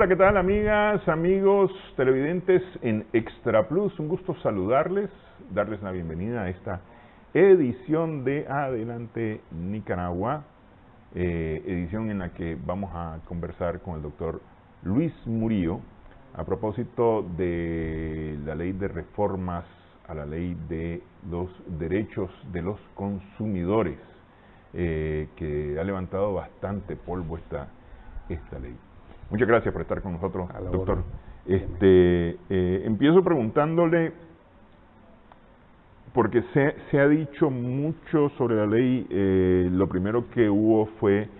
¿qué tal amigas, amigos, televidentes en Extra Plus? Un gusto saludarles, darles la bienvenida a esta edición de Adelante Nicaragua, edición en la que vamos a conversar con el doctor Luis Murillo a propósito de la ley de reformas a la ley de los derechos de los consumidores, que ha levantado bastante polvo esta ley. Muchas gracias por estar con nosotros, doctor. Empiezo preguntándole, porque se ha dicho mucho sobre la ley. Lo primero que hubo fue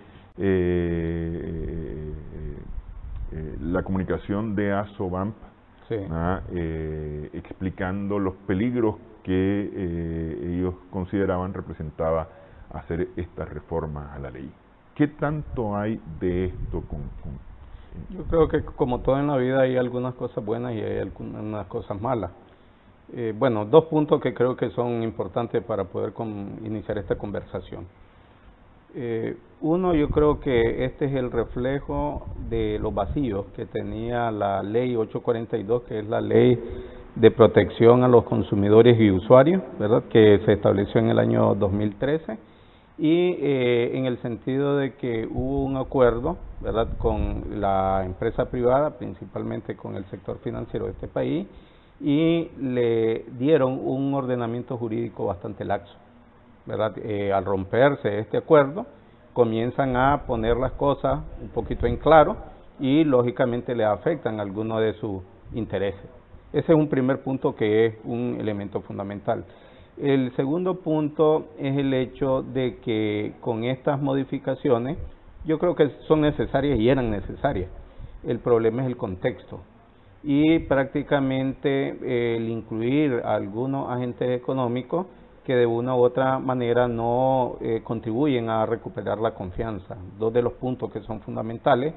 la comunicación de ASOBAMP, sí, explicando los peligros que ellos consideraban representaba hacer esta reforma a la ley. ¿Qué tanto hay de esto Yo creo que como todo en la vida hay algunas cosas buenas y hay algunas cosas malas. Bueno, dos puntos que creo que son importantes para poder iniciar esta conversación. Uno, yo creo que este es el reflejo de los vacíos que tenía la ley 842, que es la ley de protección a los consumidores y usuarios, ¿verdad?, que se estableció en el año 2013. Y en el sentido de que hubo un acuerdo, ¿verdad?, con la empresa privada, principalmente con el sector financiero de este país, y le dieron un ordenamiento jurídico bastante laxo, ¿verdad? Al romperse este acuerdo, comienzan a poner las cosas un poquito en claro y lógicamente le afectan algunos de sus intereses. Ese es un primer punto que es un elemento fundamental. El segundo punto es el hecho de que con estas modificaciones, yo creo que son necesarias y eran necesarias. El problema es el contexto. Y prácticamente el incluir a algunos agentes económicos que de una u otra manera no contribuyen a recuperar la confianza. Dos de los puntos que son fundamentales.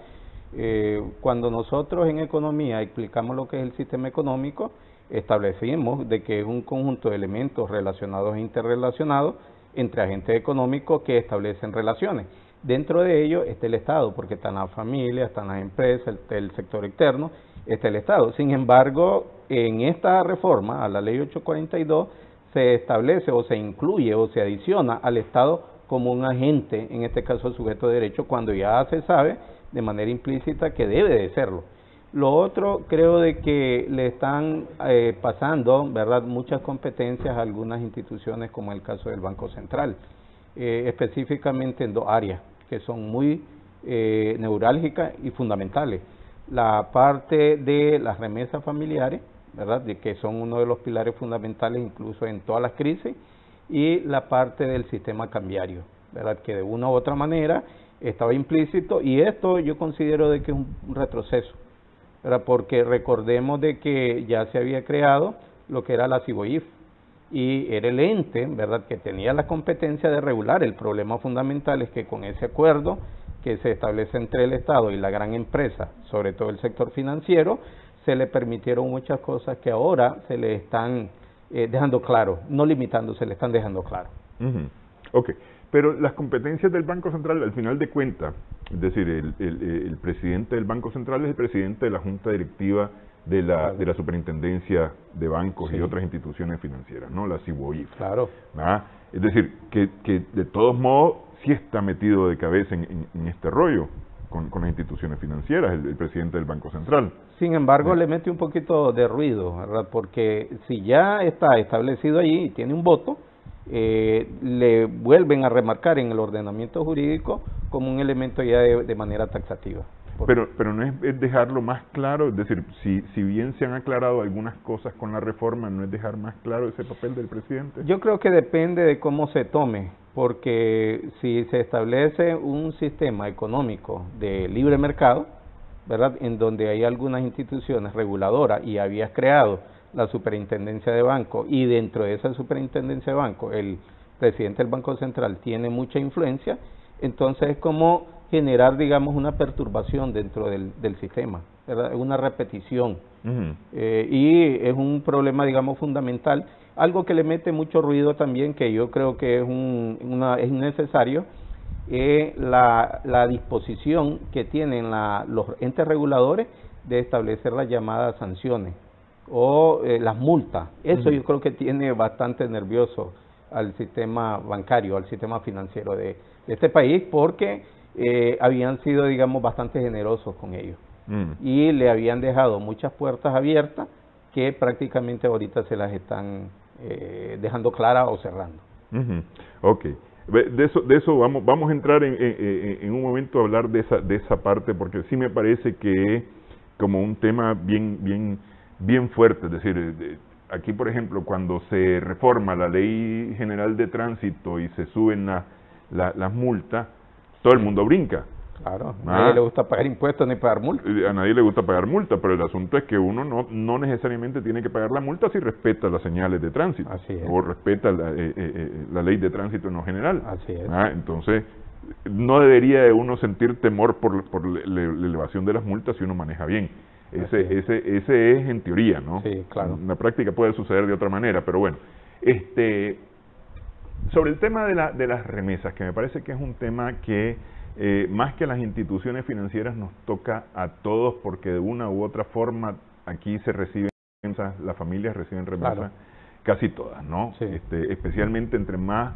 Cuando nosotros en economía explicamos lo que es el sistema económico, establecimos de que es un conjunto de elementos relacionados e interrelacionados entre agentes económicos que establecen relaciones. Dentro de ellos está el Estado, porque están las familias, están las empresas, está el sector externo, está el Estado. Sin embargo, en esta reforma a la ley 842 se establece o se incluye o se adiciona al Estado como un agente, en este caso sujeto de derecho, cuando ya se sabe de manera implícita que debe de serlo. Lo otro, creo de que le están pasando, ¿verdad?, muchas competencias a algunas instituciones, como el caso del Banco Central, específicamente en dos áreas que son muy neurálgicas y fundamentales. La parte de las remesas familiares, ¿verdad?, de que son uno de los pilares fundamentales incluso en todas las crisis, y la parte del sistema cambiario, ¿verdad?, que de una u otra manera estaba implícito, y esto yo considero de que es un retroceso, ¿verdad?, porque recordemos de que ya se había creado lo que era la CIBOIF, y era el ente, ¿verdad?, que tenía la competencia de regular. El problema fundamental es que con ese acuerdo que se establece entre el Estado y la gran empresa, sobre todo el sector financiero, se le permitieron muchas cosas que ahora se le están dejando claro, no limitando, se le están dejando claro. Ok, pero las competencias del Banco Central, al final de cuentas, es decir, el presidente del Banco Central es el presidente de la Junta Directiva de la Superintendencia de Bancos, sí, y otras instituciones financieras, ¿no? La CIBOIF. Claro. Es decir, que de todos modos sí está metido de cabeza en este rollo con las instituciones financieras, el presidente del Banco Central. Sin embargo, le mete un poquito de ruido, ¿verdad?, porque si ya está establecido allí y tiene un voto, le vuelven a remarcar en el ordenamiento jurídico como un elemento ya de manera taxativa. Pero no es dejarlo más claro, es decir, si bien se han aclarado algunas cosas con la reforma, ¿no es dejar más claro ese papel del presidente? Yo creo que depende de cómo se tome, porque si se establece un sistema económico de libre mercado, ¿verdad?, en donde hay algunas instituciones reguladoras y habías creado la superintendencia de banco, y dentro de esa superintendencia de banco el presidente del Banco Central tiene mucha influencia, entonces es como generar, digamos, una perturbación dentro del sistema, ¿verdad?, una repetición. Y es un problema, digamos, fundamental. Algo que le mete mucho ruido también, que yo creo que es necesario, la disposición que tienen los entes reguladores de establecer las llamadas sanciones o las multas. Eso yo creo que tiene bastante nervioso al sistema bancario, al sistema financiero de este país, porque habían sido, digamos, bastante generosos con ellos y le habían dejado muchas puertas abiertas que prácticamente ahorita se las están dejando claras o cerrando. Ok. De eso vamos a entrar en un momento a hablar de esa parte, porque sí me parece que es como un tema bien fuerte. Es decir, aquí, por ejemplo, cuando se reforma la Ley General de Tránsito y se suben las multas, todo el mundo brinca. Claro, a nadie le gusta pagar impuestos ni pagar multas. A nadie le gusta pagar multas, pero el asunto es que uno no necesariamente tiene que pagar la multa si respeta las señales de tránsito. Así es. O respeta la ley de tránsito en lo general. Así es. Entonces, no debería de uno sentir temor por la elevación de las multas si uno maneja bien. Ese es en teoría, ¿no? Sí, claro. En la práctica puede suceder de otra manera, pero bueno. Sobre el tema de las remesas, que me parece que es un tema que más que a las instituciones financieras nos toca a todos, porque de una u otra forma aquí se reciben remesas, las familias reciben remesas, claro, casi todas, ¿no? Sí. Especialmente entre más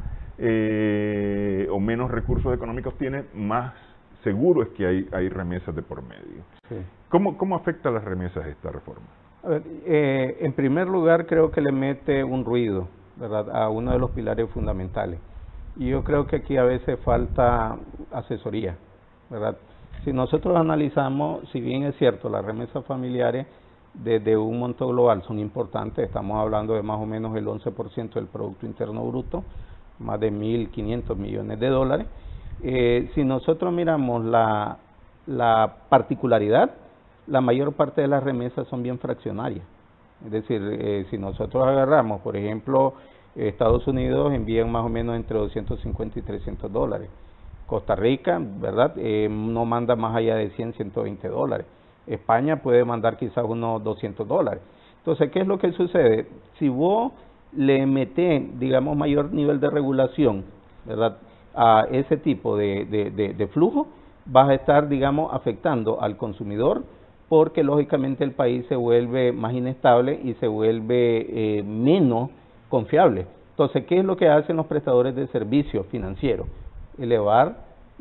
o menos recursos económicos tiene, más seguro es que hay remesas de por medio. Sí. ¿Cómo afecta a las remesas esta reforma? A ver, en primer lugar, creo que le mete un ruido, ¿verdad?, a uno de los pilares fundamentales. Y yo creo que aquí a veces falta asesoría, ¿verdad? Si nosotros analizamos, si bien es cierto, las remesas familiares desde un monto global son importantes, estamos hablando de más o menos el 11% del Producto Interno Bruto, más de 1.500 millones de dólares. Si nosotros miramos la particularidad, la mayor parte de las remesas son bien fraccionarias. Es decir, si nosotros agarramos, por ejemplo, Estados Unidos envían más o menos entre 250 y 300 dólares. Costa Rica, ¿verdad?, no manda más allá de 100, 120 dólares. España puede mandar quizás unos 200 dólares. Entonces, ¿qué es lo que sucede? Si vos le metés, digamos, mayor nivel de regulación, ¿verdad?, a ese tipo de flujo, vas a estar, digamos, afectando al consumidor, porque lógicamente el país se vuelve más inestable y se vuelve menos confiable. Entonces, ¿qué es lo que hacen los prestadores de servicios financieros? Elevar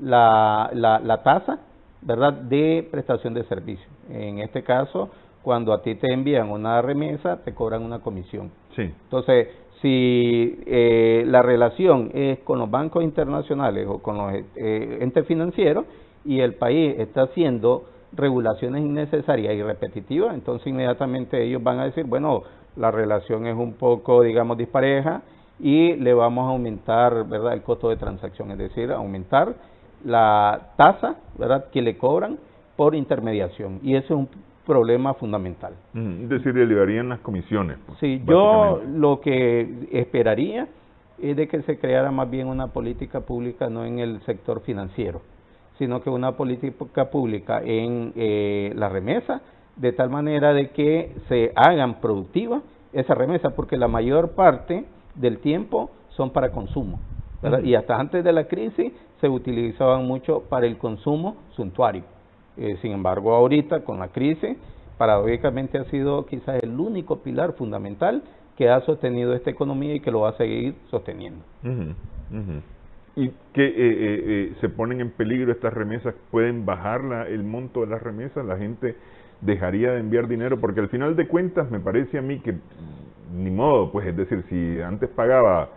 la tasa, ¿verdad?, de prestación de servicios. En este caso, cuando a ti te envían una remesa, te cobran una comisión. Sí. Entonces, si la relación es con los bancos internacionales o con los entes financieros y el país está haciendo regulaciones innecesarias y repetitivas, entonces inmediatamente ellos van a decir, bueno, la relación es un poco, digamos, dispareja y le vamos a aumentar, ¿verdad?, el costo de transacción, es decir, aumentar la tasa, ¿verdad?, que le cobran por intermediación, y eso es un problema fundamental. Es decir, le elevarían las comisiones. Pues, sí, yo lo que esperaría es de que se creara más bien una política pública no en el sector financiero, sino que una política pública en la remesa, de tal manera de que se hagan productivas esas remesas, porque la mayor parte del tiempo son para consumo, ¿verdad? Y hasta antes de la crisis se utilizaban mucho para el consumo suntuario. Sin embargo, ahorita con la crisis, paradójicamente ha sido quizás el único pilar fundamental que ha sostenido esta economía y que lo va a seguir sosteniendo. ¿Y que se ponen en peligro estas remesas? ¿Pueden bajar el monto de las remesas? ¿La gente dejaría de enviar dinero? Porque al final de cuentas me parece a mí que ni modo, pues, es decir, si antes pagaba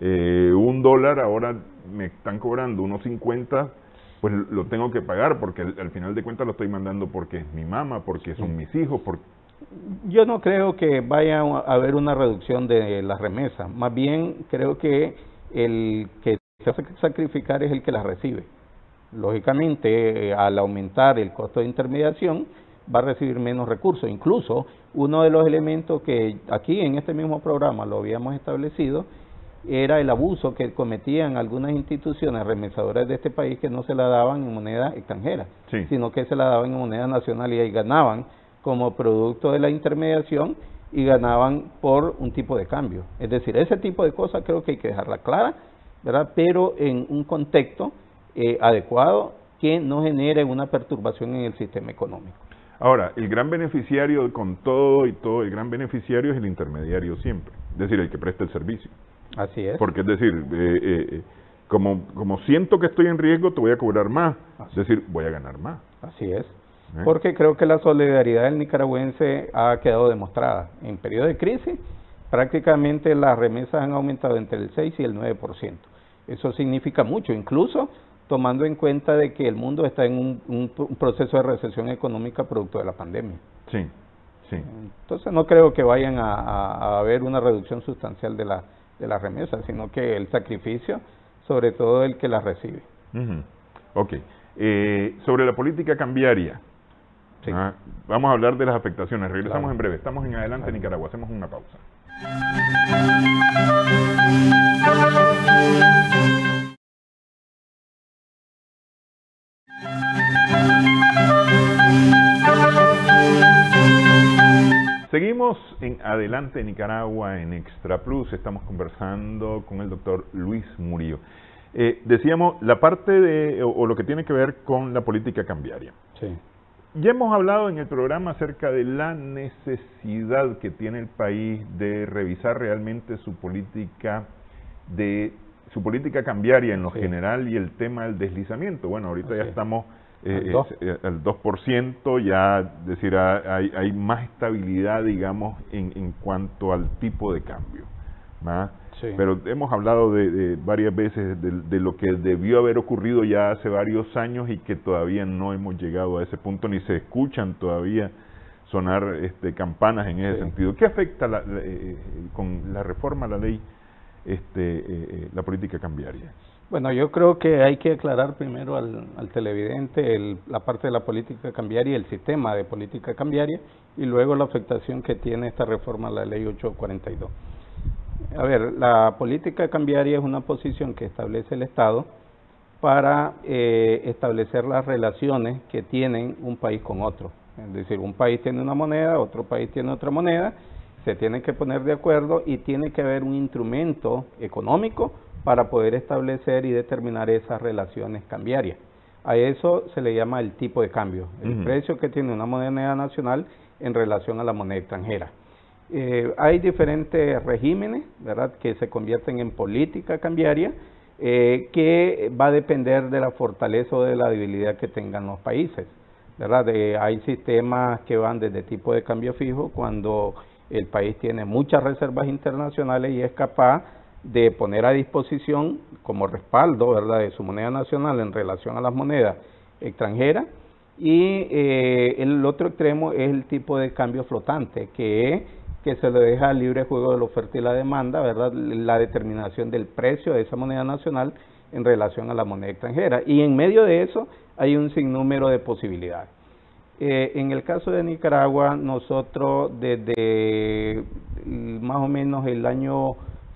$1, ahora me están cobrando unos 50, pues lo tengo que pagar, porque al final de cuentas lo estoy mandando porque es mi mamá, porque son mis hijos. Yo no creo que vaya a haber una reducción de las remesas, más bien creo que el que se hace sacrificar es el que las recibe. Lógicamente, al aumentar el costo de intermediación, va a recibir menos recursos. Incluso, uno de los elementos que aquí en este mismo programa lo habíamos establecido, era el abuso que cometían algunas instituciones remesadoras de este país, que no se la daban en moneda extranjera, sino que se la daban en moneda nacional, y ahí ganaban como producto de la intermediación y ganaban por un tipo de cambio. Es decir, ese tipo de cosas creo que hay que dejarla clara, ¿verdad?, pero en un contexto adecuado que no genere una perturbación en el sistema económico. Ahora, el gran beneficiario con todo y todo, el gran beneficiario es el intermediario siempre, es decir, el que presta el servicio. Así es. Porque es decir, como siento que estoy en riesgo, te voy a cobrar más, es decir, voy a ganar más. Así es. Porque creo que la solidaridad del nicaragüense ha quedado demostrada. En periodo de crisis, prácticamente las remesas han aumentado entre el 6 y el 9%. Eso significa mucho, incluso tomando en cuenta de que el mundo está en un proceso de recesión económica producto de la pandemia. Sí, sí. Entonces no creo que vayan a haber una reducción sustancial de las remesas, sino que el sacrificio, sobre todo el que las recibe. Ok. Sobre la política cambiaria, sí. Vamos a hablar de las afectaciones. Regresamos en breve. Estamos en Adelante Nicaragua. Hacemos una pausa. Seguimos en Adelante Nicaragua en Extra Plus. Estamos conversando con el doctor Luis Murillo. Decíamos la parte de, o lo que tiene que ver con la política cambiaria. Sí. Ya hemos hablado en el programa acerca de la necesidad que tiene el país de revisar realmente su política cambiaria en lo general y el tema del deslizamiento. Bueno, ahorita ya estamos al 2%, ya decir, hay más estabilidad, digamos, en cuanto al tipo de cambio, ¿verdad? Sí. Pero hemos hablado de varias veces de lo que debió haber ocurrido ya hace varios años y que todavía no hemos llegado a ese punto, ni se escuchan todavía sonar campanas en ese sentido. ¿Qué afecta con la reforma a la ley la política cambiaria? Bueno, yo creo que hay que aclarar primero al televidente la parte de la política cambiaria y el sistema de política cambiaria, y luego la afectación que tiene esta reforma a la ley 842. A ver, la política cambiaria es una posición que establece el Estado para establecer las relaciones que tienen un país con otro. Es decir, un país tiene una moneda, otro país tiene otra moneda, se tienen que poner de acuerdo y tiene que haber un instrumento económico para poder establecer y determinar esas relaciones cambiarias. A eso se le llama el tipo de cambio, el precio que tiene una moneda nacional en relación a la moneda extranjera. Hay diferentes regímenes, ¿verdad?, que se convierten en política cambiaria, que va a depender de la fortaleza o de la debilidad que tengan los países, ¿verdad? Hay sistemas que van desde tipo de cambio fijo, cuando el país tiene muchas reservas internacionales y es capaz de poner a disposición como respaldo, ¿verdad?, de su moneda nacional en relación a las monedas extranjeras. Y el otro extremo es el tipo de cambio flotante, que se le deja libre juego de la oferta y la demanda, ¿verdad?, la determinación del precio de esa moneda nacional en relación a la moneda extranjera. Y en medio de eso hay un sinnúmero de posibilidades. En el caso de Nicaragua, nosotros desde más o menos el año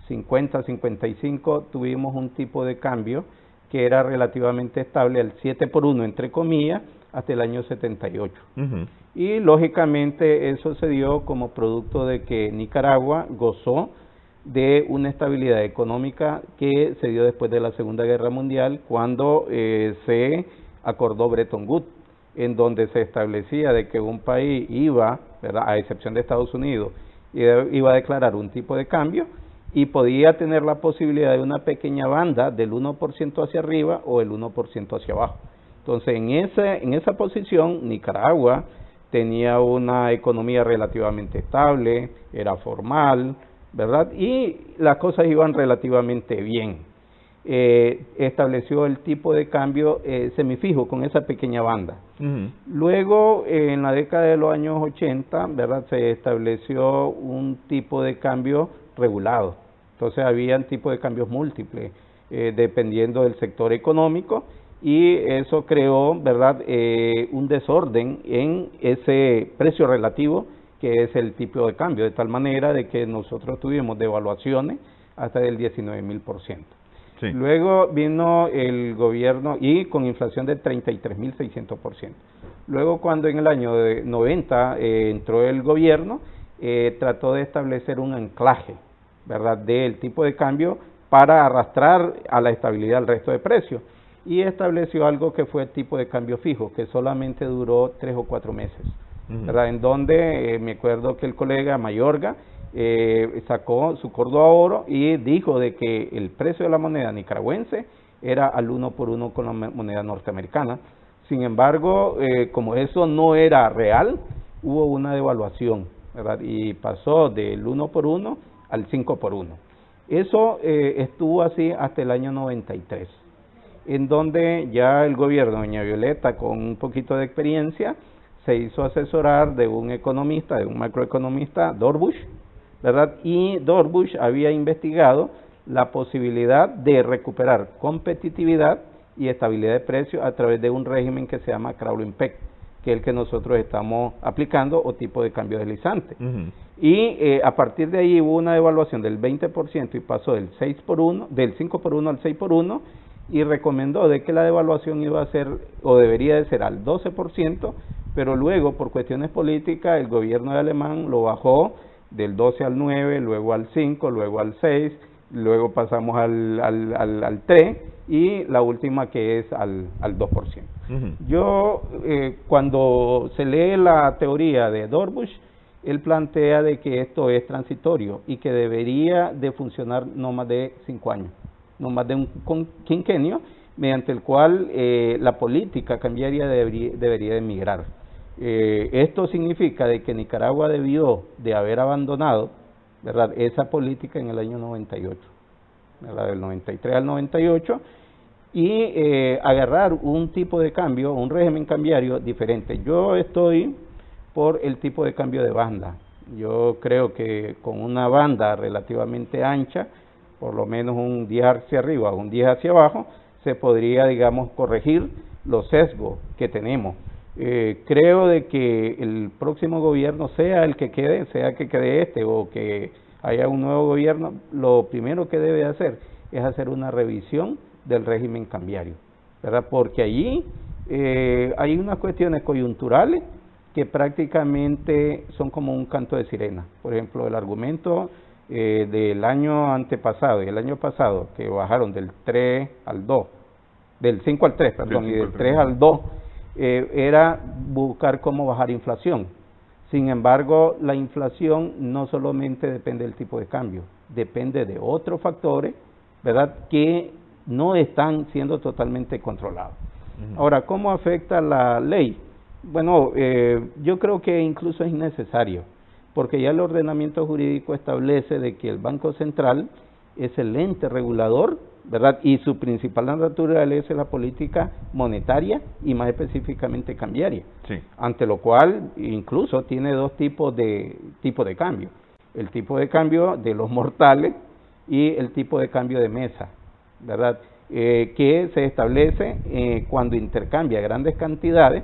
50-55 tuvimos un tipo de cambio que era relativamente estable al 7-por-1, entre comillas, hasta el año 78. Y lógicamente eso se dio como producto de que Nicaragua gozó de una estabilidad económica que se dio después de la Segunda Guerra Mundial, cuando se acordó Bretton Woods, en donde se establecía de que un país iba, ¿verdad?, a excepción de Estados Unidos, iba a declarar un tipo de cambio y podía tener la posibilidad de una pequeña banda del 1% hacia arriba o el 1% hacia abajo. Entonces, en esa posición, Nicaragua tenía una economía relativamente estable, era formal, ¿verdad?, y las cosas iban relativamente bien. Estableció el tipo de cambio semifijo con esa pequeña banda. Luego, en la década de los años 80, ¿verdad?, se estableció un tipo de cambio regulado. Entonces, habían tipos de cambios múltiples, dependiendo del sector económico, y eso creó, ¿verdad?, un desorden en ese precio relativo que es el tipo de cambio, de tal manera de que nosotros tuvimos devaluaciones hasta del 19,000%. Sí. Luego vino el gobierno y con inflación del 33,600%. Luego, cuando en el año 90 entró el gobierno, trató de establecer un anclaje, ¿verdad?, del tipo de cambio para arrastrar a la estabilidad el resto de precios. y estableció algo que fue tipo de cambio fijo, que solamente duró 3 o 4 meses, ¿verdad? En donde me acuerdo que el colega Mayorga sacó su Córdoba Oro y dijo de que el precio de la moneda nicaragüense era al 1 por 1 con la moneda norteamericana. Sin embargo, como eso no era real, hubo una devaluación, ¿verdad? Y pasó del 1 por 1 al 5 por 1. Eso estuvo así hasta el año 93, en donde ya el gobierno de doña Violeta, con un poquito de experiencia, se hizo asesorar de un economista, de un macroeconomista, Dorbush, ¿verdad? Y Dorbush había investigado la posibilidad de recuperar competitividad y estabilidad de precios a través de un régimen que se llama Crowell-Peg, que es el que nosotros estamos aplicando, o tipo de cambio deslizante. Y a partir de ahí hubo una devaluación del 20% y pasó del 5 por 1 al 6 por 1, y recomendó de que la devaluación iba a ser, o debería de ser, al 12%, pero luego por cuestiones políticas el gobierno de Alemán lo bajó del 12 al 9, luego al 5, luego al 6, luego pasamos al 3 y la última que es al 2%. Yo, cuando se lee la teoría de Dorbush, él plantea de que esto es transitorio y que debería de funcionar no más de 5 años, no más de un quinquenio, mediante el cual la política cambiaria debería de migrar. Esto significa de que Nicaragua debió de haber abandonado, ¿verdad?, esa política en el año 98, ¿verdad?, del 93 al 98, y agarrar un tipo de cambio, un régimen cambiario diferente. Yo estoy por el tipo de cambio de banda. Yo creo que con una banda relativamente ancha, por lo menos un 10 hacia arriba, un 10 hacia abajo, se podría, digamos, corregir los sesgos que tenemos. Creo de que el próximo gobierno, sea el que quede, sea que quede este o que haya un nuevo gobierno, lo primero que debe hacer es hacer una revisión del régimen cambiario, ¿verdad? Porque allí hay unas cuestiones coyunturales que prácticamente son como un canto de sirena. Por ejemplo, el argumento del año antepasado y el año pasado, que bajaron del 3 al 2, del 5 al 3, perdón, y del 3 al 2, era buscar cómo bajar inflación. Sin embargo, la inflación no solamente depende del tipo de cambio, depende de otros factores, ¿verdad?, que no están siendo totalmente controlados. Ahora, ¿cómo afecta la ley? Bueno, yo creo que incluso es innecesario, porque ya el ordenamiento jurídico establece de que el Banco Central es el ente regulador, ¿verdad?, y su principal naturaleza es la política monetaria y más específicamente cambiaria, sí, ante lo cual incluso tiene dos tipos de cambio: el tipo de cambio de los mortales y el tipo de cambio de mesa, ¿verdad?, que se establece cuando intercambia grandes cantidades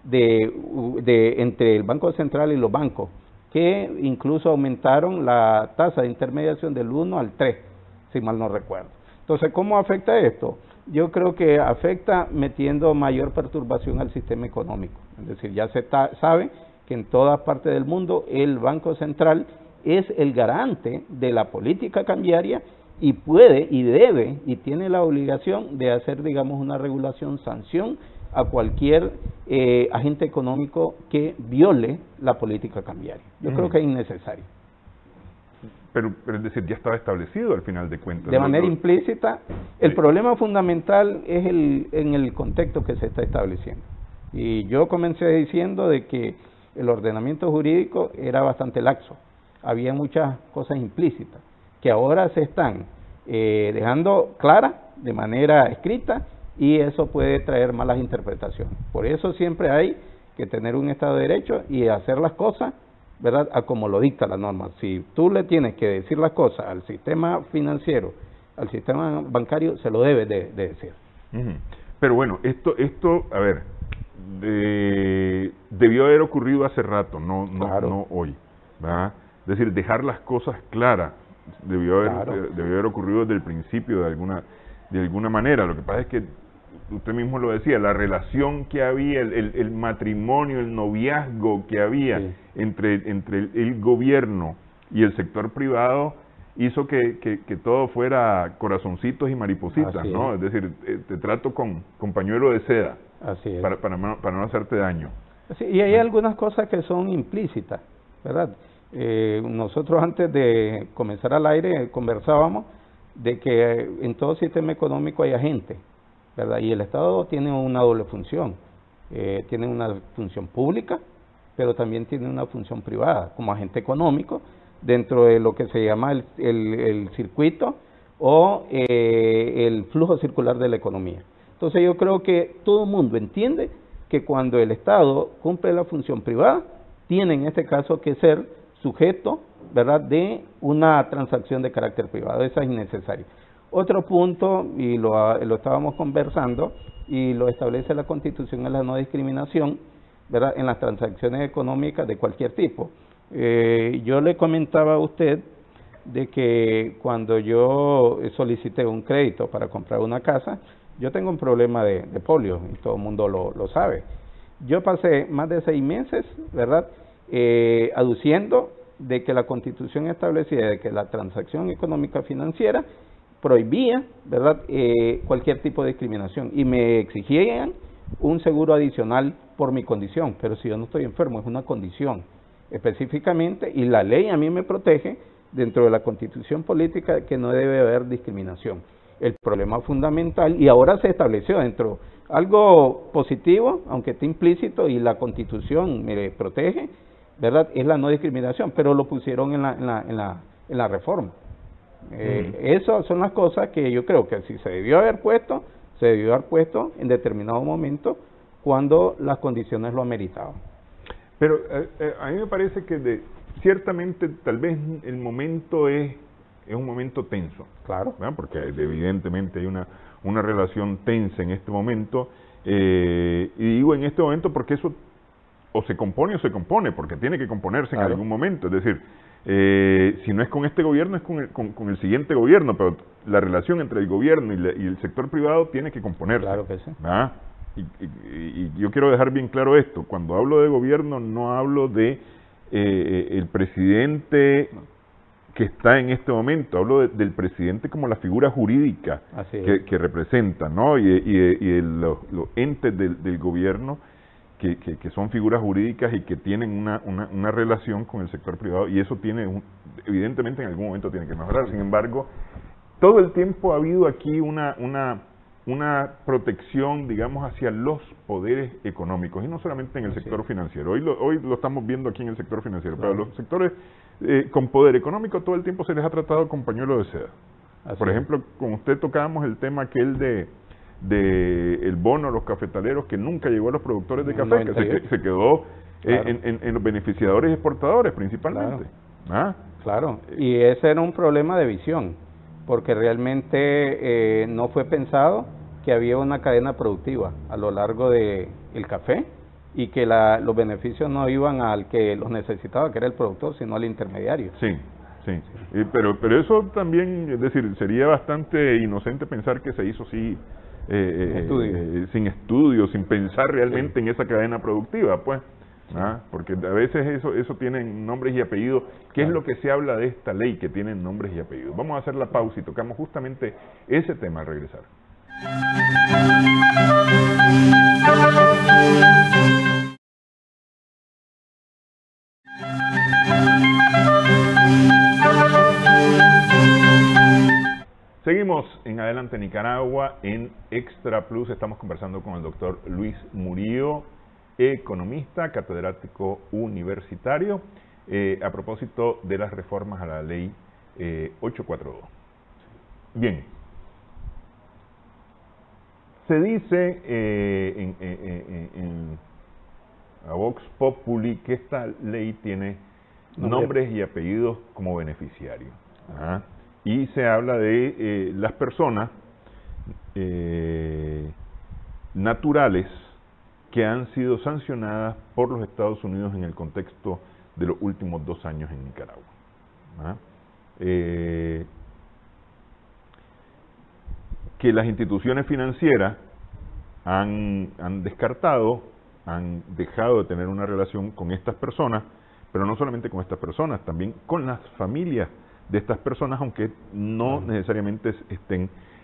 entre el Banco Central y los bancos, que incluso aumentaron la tasa de intermediación del 1 al 3, si mal no recuerdo. Entonces, ¿cómo afecta esto? Yo creo que afecta metiendo mayor perturbación al sistema económico. Es decir, ya se sabe que en todas partes del mundo el Banco Central es el garante de la política cambiaria y puede y debe y tiene la obligación de hacer, digamos, una regulación, sanción a cualquier agente económico que viole la política cambiaria. Yo creo que es innecesario. Pero es decir, ya estaba establecido al final de cuentas. De manera implícita. El problema fundamental es en el contexto que se está estableciendo. Y yo comencé diciendo de que el ordenamiento jurídico era bastante laxo. Había muchas cosas implícitas que ahora se están dejando claras de manera escrita, y eso puede traer malas interpretaciones. Por eso siempre hay que tener un Estado de Derecho y hacer las cosas, ¿verdad?, a como lo dicta la norma. Si tú le tienes que decir las cosas al sistema financiero, al sistema bancario, se lo debes de decir. Pero bueno, esto a ver, debió haber ocurrido hace rato, no hoy, ¿verdad? Es decir, dejar las cosas claras debió haber ocurrido desde el principio de alguna manera. Lo que pasa es que usted mismo lo decía, la relación que había, el matrimonio, el noviazgo que había, sí, entre el gobierno y el sector privado hizo que todo fuera corazoncitos y maripositas, Así ¿no? Es decir, te trato con pañuelo de seda Así es. para no hacerte daño. Sí, y hay algunas cosas que son implícitas, ¿verdad? Nosotros antes de comenzar al aire conversábamos de que en todo sistema económico hay agentes, ¿verdad? Y el Estado tiene una doble función. Tiene una función pública, pero también tiene una función privada, como agente económico, dentro de lo que se llama el circuito o el flujo circular de la economía. Entonces yo creo que todo el mundo entiende que cuando el Estado cumple la función privada, tiene en este caso que ser sujeto, ¿verdad?, de una transacción de carácter privado. Eso es innecesario. Otro punto, y lo estábamos conversando, y lo establece la Constitución, es la no discriminación, ¿verdad?, en las transacciones económicas de cualquier tipo. Yo le comentaba a usted de que cuando yo solicité un crédito para comprar una casa, yo tengo un problema de polio, y todo el mundo lo sabe. Yo pasé más de 6 meses, ¿verdad?, aduciendo de que la Constitución establecía de que la transacción económica financiera prohibía, ¿verdad?, cualquier tipo de discriminación, y me exigían un seguro adicional por mi condición, pero si yo no estoy enfermo, es una condición específicamente, y la ley a mí me protege dentro de la Constitución política que no debe haber discriminación. El problema fundamental, y ahora se estableció dentro, algo positivo, aunque esté implícito, y la Constitución me protege, ¿verdad?, es la no discriminación, pero lo pusieron en la reforma. Esas son las cosas que yo creo que si se debió haber puesto, se debió haber puesto en determinado momento cuando las condiciones lo ameritaban. Pero a mí me parece que ciertamente tal vez el momento es un momento tenso. Claro. ¿Verdad? Porque evidentemente hay una relación tensa en este momento. Y digo en este momento porque eso o se compone o se compone, porque tiene que componerse en algún momento. Es decir, si no es con este gobierno, es con el siguiente gobierno, pero la relación entre el gobierno y el sector privado tiene que componerse. Claro que sí. ¿Verdad? Y yo quiero dejar bien claro esto. Cuando hablo de gobierno, no hablo de el presidente que está en este momento, hablo del presidente como la figura jurídica que representa, ¿no? Y los entes del gobierno que son figuras jurídicas y que tienen una relación con el sector privado, y eso evidentemente en algún momento tiene que mejorar. Sin embargo, todo el tiempo ha habido aquí una protección, digamos, hacia los poderes económicos, y no solamente en el sector financiero. Hoy lo estamos viendo aquí en el sector financiero, pero los sectores con poder económico todo el tiempo se les ha tratado con pañuelo de seda. Por ejemplo, con usted tocábamos el tema aquel de el bono a los cafetaleros, que nunca llegó a los productores de café, que se quedó en los beneficiadores y exportadores principalmente. Claro, y ese era un problema de visión, porque realmente no fue pensado que había una cadena productiva a lo largo del café, y que los beneficios no iban al que los necesitaba, que era el productor, sino al intermediario. Sí. Pero eso también, es decir, sería bastante inocente pensar que se hizo así, sin estudio, sin pensar realmente en esa cadena productiva, pues. Porque a veces eso tiene nombres y apellidos. ¿Qué es lo que se habla de esta ley que tiene nombres y apellidos? Vamos a hacer la pausa y tocamos justamente ese tema al regresar. Seguimos en Adelante Nicaragua en Extra Plus. Estamos conversando con el doctor Luis Murillo, economista, catedrático universitario, a propósito de las reformas a la ley 842. Bien, se dice a Vox Populi que esta ley tiene nombres y apellidos como beneficiarios. Y se habla de las personas naturales que han sido sancionadas por los Estados Unidos en el contexto de los últimos 2 años en Nicaragua. Que las instituciones financieras han descartado, han dejado de tener una relación con estas personas, pero no solamente con estas personas, también con las familias de estas personas, aunque no necesariamente estén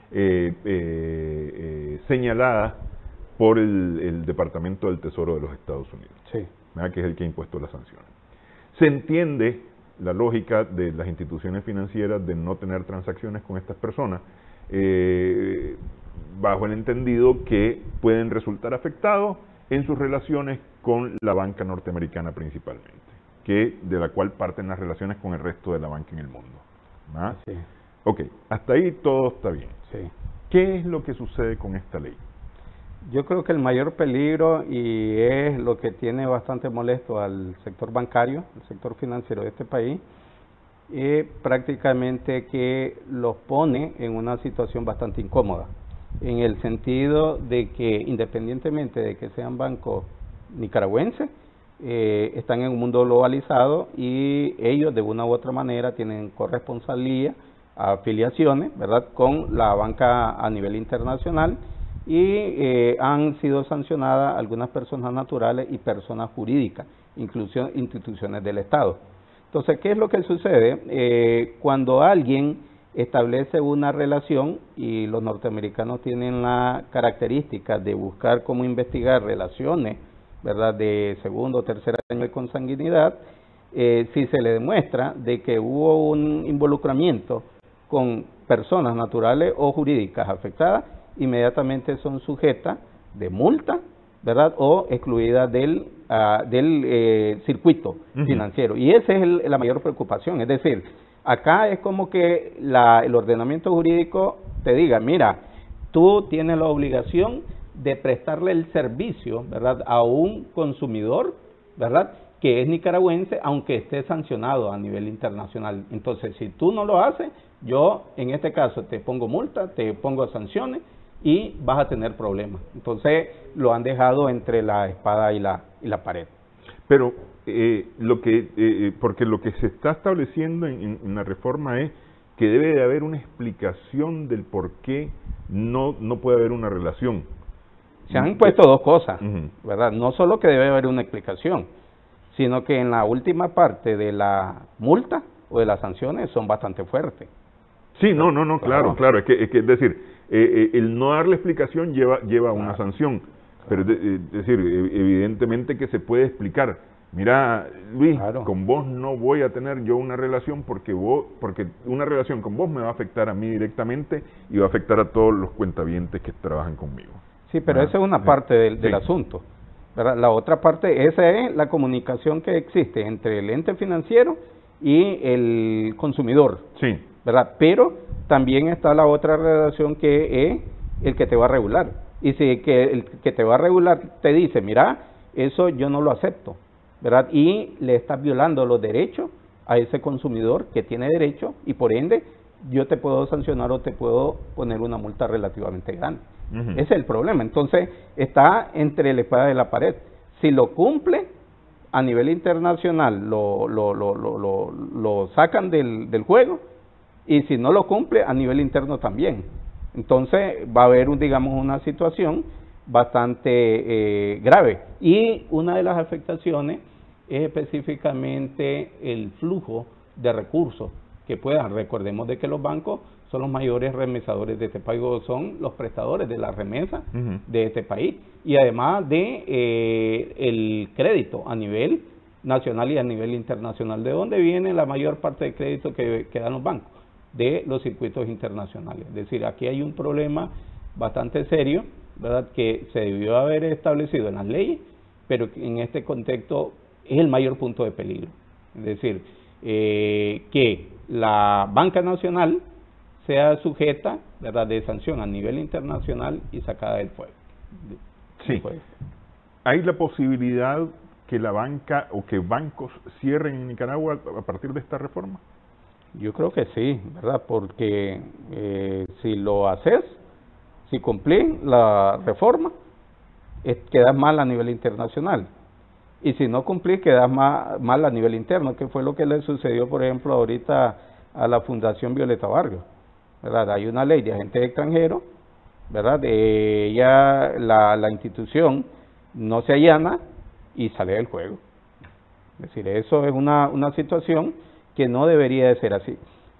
señaladas por el Departamento del Tesoro de los Estados Unidos, ¿verdad? Que es el que ha impuesto las sanciones. Se entiende la lógica de las instituciones financieras de no tener transacciones con estas personas, bajo el entendido que pueden resultar afectados en sus relaciones con la banca norteamericana principalmente, de la cual parten las relaciones con el resto de la banca en el mundo, ¿verdad? Sí. Ok, hasta ahí todo está bien. Sí. ¿Qué es lo que sucede con esta ley? Yo creo que el mayor peligro, y es lo que tiene bastante molesto al sector bancario, al sector financiero de este país, es prácticamente que los pone en una situación bastante incómoda, en el sentido de que independientemente de que sean bancos nicaragüenses, están en un mundo globalizado y ellos de una u otra manera tienen corresponsalía, afiliaciones, ¿verdad?, con la banca a nivel internacional, y han sido sancionadas algunas personas naturales y personas jurídicas, incluso instituciones del Estado. Entonces, ¿qué es lo que sucede? Cuando alguien establece una relación, y los norteamericanos tienen la característica de buscar cómo investigar relaciones, ¿verdad?, de segundo o tercer año de consanguinidad, si se le demuestra de que hubo un involucramiento con personas naturales o jurídicas afectadas, inmediatamente son sujetas de multa, ¿verdad?, o excluidas del circuito financiero. Y esa es la mayor preocupación. Es decir, acá es como que el ordenamiento jurídico te diga, mira, tú tienes la obligación de prestarle el servicio, ¿verdad?, a un consumidor, ¿verdad?, que es nicaragüense, aunque esté sancionado a nivel internacional. Entonces, si tú no lo haces, yo en este caso te pongo multa, te pongo sanciones y vas a tener problemas. Entonces, lo han dejado entre la espada y la pared. Pero porque lo que se está estableciendo en la reforma es que debe de haber una explicación del por qué no puede haber una relación. Se han puesto dos cosas, ¿verdad? No solo que debe haber una explicación, sino que en la última parte de la multa o de las sanciones son bastante fuertes. Sí, claro. Es decir, el no darle explicación lleva a una sanción, pero es decir, evidentemente que se puede explicar. Mira, Luis, con vos no voy a tener yo una relación porque una relación con vos me va a afectar a mí directamente y va a afectar a todos los cuentavientes que trabajan conmigo. Sí, pero esa es una parte del asunto, ¿verdad? La otra parte, esa es la comunicación que existe entre el ente financiero y el consumidor, sí, ¿verdad? Pero también está la otra relación, que es el que te va a regular. Y si el que te va a regular te dice, mira, eso yo no lo acepto, ¿verdad?, y le estás violando los derechos a ese consumidor que tiene derecho, y por ende yo te puedo sancionar o te puedo poner una multa relativamente grande. Ese es el problema. Entonces está entre la espada y la pared. Si lo cumple a nivel internacional, lo sacan del juego, y si no lo cumple a nivel interno también. Entonces va a haber una situación bastante grave, y una de las afectaciones es específicamente el flujo de recursos que puedan. Recordemos de que los bancos son los mayores remesadores de este país, son los prestadores de la remesa de este país, y además de el crédito a nivel nacional y a nivel internacional. ¿De dónde viene la mayor parte del crédito que dan los bancos? De los circuitos internacionales. Es decir, aquí hay un problema bastante serio, ¿verdad?, que se debió haber establecido en las leyes, pero que en este contexto es el mayor punto de peligro. Es decir, que la banca nacional sea sujeta, ¿verdad?, de sanción a nivel internacional y sacada del juego. Sí. ¿Hay la posibilidad que la banca o que bancos cierren en Nicaragua a partir de esta reforma? Yo creo que sí, ¿verdad? Porque si lo haces, si cumplís la reforma, quedas mal a nivel internacional. Y si no cumplís, quedas mal a nivel interno, que fue lo que le sucedió, por ejemplo, ahorita a la Fundación Violeta Barrios, ¿verdad? Hay una ley de agentes extranjeros, ¿verdad? La institución no se allana y sale del juego. Es decir, eso es una situación que no debería de ser así.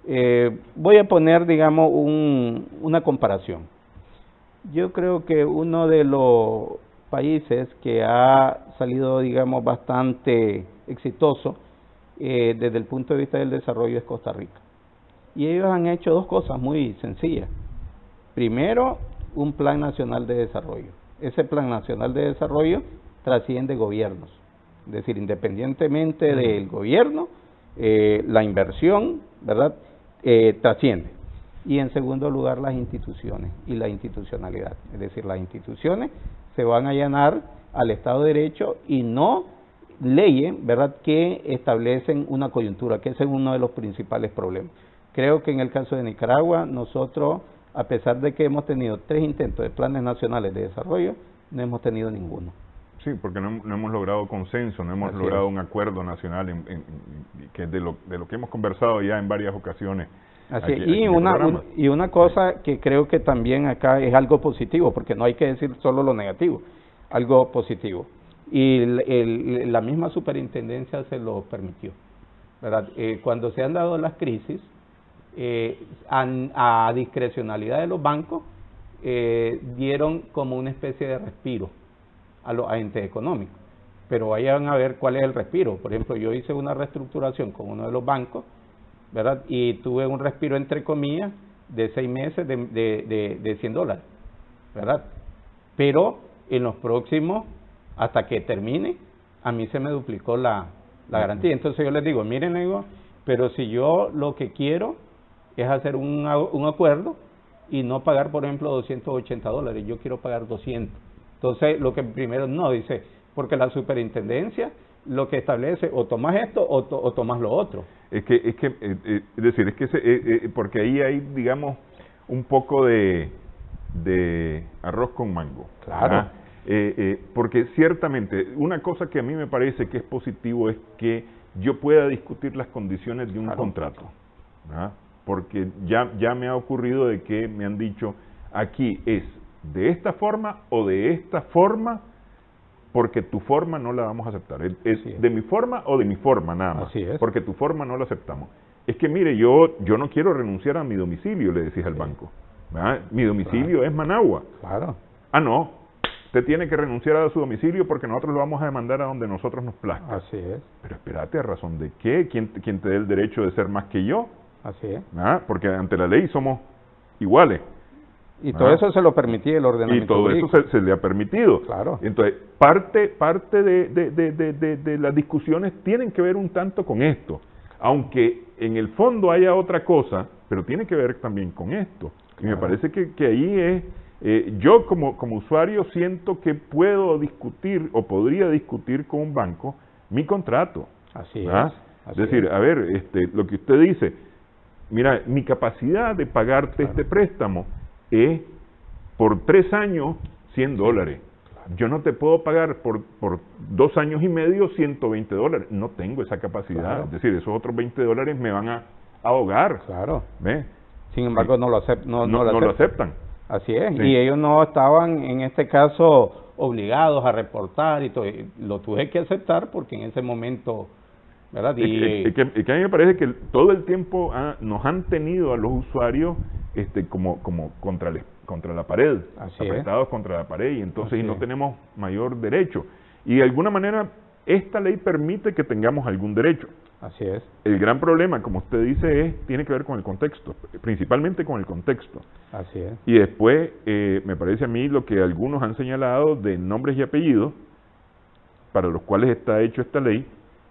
Voy a poner, digamos, una comparación. Yo creo que uno de los países que ha salido, digamos, bastante exitoso desde el punto de vista del desarrollo es Costa Rica. Y ellos han hecho dos cosas muy sencillas. Primero, un Plan Nacional de Desarrollo. Ese Plan Nacional de Desarrollo trasciende gobiernos. Es decir, independientemente del gobierno, la inversión, ¿verdad?, trasciende. Y en segundo lugar, las instituciones y la institucionalidad. Es decir, las instituciones se van a allanar al Estado de Derecho y no leyes, ¿verdad?, que establecen una coyuntura, que ese es uno de los principales problemas. Creo que en el caso de Nicaragua, nosotros, a pesar de que hemos tenido 3 intentos de planes nacionales de desarrollo, no hemos tenido ninguno. Sí, porque no hemos logrado consenso, no hemos logrado un acuerdo nacional, que es de lo que hemos conversado ya en varias ocasiones. Así, y una cosa que creo que también acá es algo positivo, porque no hay que decir solo lo negativo, algo positivo. Y la misma superintendencia se lo permitió, ¿verdad? Cuando se han dado las crisis, a discrecionalidad de los bancos, dieron como una especie de respiro a los agentes económicos. Pero vayan a ver cuál es el respiro. Por ejemplo, yo hice una reestructuración con uno de los bancos, ¿verdad? Y tuve un respiro, entre comillas, de 6 meses de $100, ¿verdad? Pero en los próximos, hasta que termine, a mí se me duplicó la garantía. Entonces yo les digo, miren, pero si yo lo que quiero es hacer un acuerdo y no pagar, por ejemplo, $280, yo quiero pagar 200. Entonces, lo que primero no dice, porque la superintendencia lo que establece, o tomas esto o tomas lo otro. Porque ahí hay, digamos, un poco de arroz con mango. Claro. Porque ciertamente, una cosa que a mí me parece que es positivo es que yo pueda discutir las condiciones de un contrato, ¿verdad? Porque ya me ha ocurrido de que me han dicho, aquí es de esta forma o de esta forma, porque tu forma no la vamos a aceptar. Es de mi forma o de mi forma nada más, porque tu forma no la aceptamos. Es que mire, yo no quiero renunciar a mi domicilio, le decís al banco, ¿verdad? Mi domicilio es Managua. Claro. Ah, no, usted tiene que renunciar a su domicilio porque nosotros lo vamos a demandar a donde nosotros nos plazca. Así es. Pero espérate, ¿a razón de qué? ¿Quién te dé el derecho de ser más que yo? Así es. ¿Ah? Porque ante la ley somos iguales. Y todo eso se lo permitía el ordenamiento. Y todo jurídico. Eso se le ha permitido. Claro. Entonces, parte de las discusiones tienen que ver un tanto con esto. Aunque en el fondo haya otra cosa, pero tiene que ver también con esto. Y me parece que ahí es... yo como usuario siento que puedo discutir o podría discutir con un banco mi contrato. Así ¿verdad? Es decir, a ver, lo que usted dice, mira, mi capacidad de pagarte este préstamo es por 3 años $100. Yo no te puedo pagar por 2 años y medio $120. No tengo esa capacidad. Es decir, esos otros $20 me van a ahogar. Claro. ¿Ves? Sin embargo, no lo aceptan. Así es. Sí. Y ellos no estaban, en este caso, obligados a reportar y todo. Lo tuve que aceptar porque en ese momento... ¿verdad? Y que a mí me parece que todo el tiempo nos han tenido a los usuarios como contra la pared, apretados contra la pared, y entonces no tenemos mayor derecho. Y de alguna manera esta ley permite que tengamos algún derecho. Así es. El gran problema, como usted dice, tiene que ver con el contexto, principalmente con el contexto. Así es. Y después, me parece a mí lo que algunos han señalado de nombres y apellidos, para los cuales está hecho esta ley,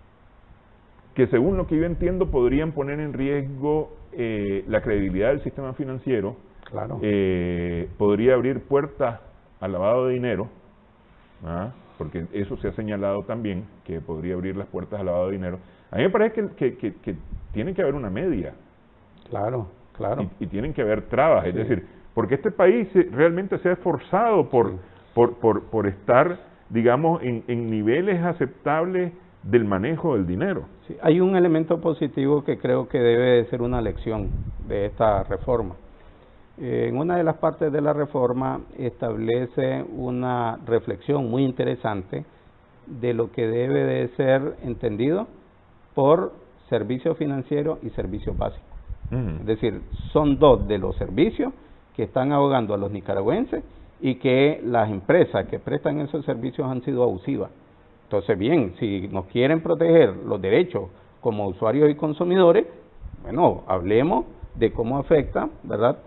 que según lo que yo entiendo podrían poner en riesgo la credibilidad del sistema financiero. Claro. Podría abrir puertas al lavado de dinero, ¿ah? Porque eso se ha señalado también, que podría abrir las puertas al lavado de dinero. A mí me parece que tiene que haber una media. Claro, claro. Y tienen que haber trabas, es decir, porque este país realmente se ha esforzado por estar, digamos, en niveles aceptables del manejo del dinero. Sí, hay un elemento positivo que creo que debe de ser una lección de esta reforma. En una de las partes de la reforma establece una reflexión muy interesante de lo que debe de ser entendido por servicio financiero y servicio básico. Es decir, son dos de los servicios que están ahogando a los nicaragüenses y que las empresas que prestan esos servicios han sido abusivas. Entonces, bien, si nos quieren proteger los derechos como usuarios y consumidores, bueno, hablemos de cómo afecta, ¿verdad?,